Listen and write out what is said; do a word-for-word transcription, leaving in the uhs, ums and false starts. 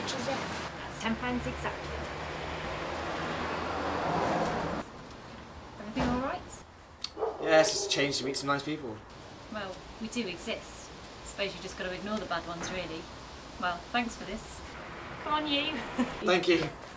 much is it? That's ten pounds exactly. Everything all right? Yeah, it's just a change to meet some nice people. Well, we do exist. I suppose you just got to ignore the bad ones, really. Well, thanks for this. Come on, you. Thank you.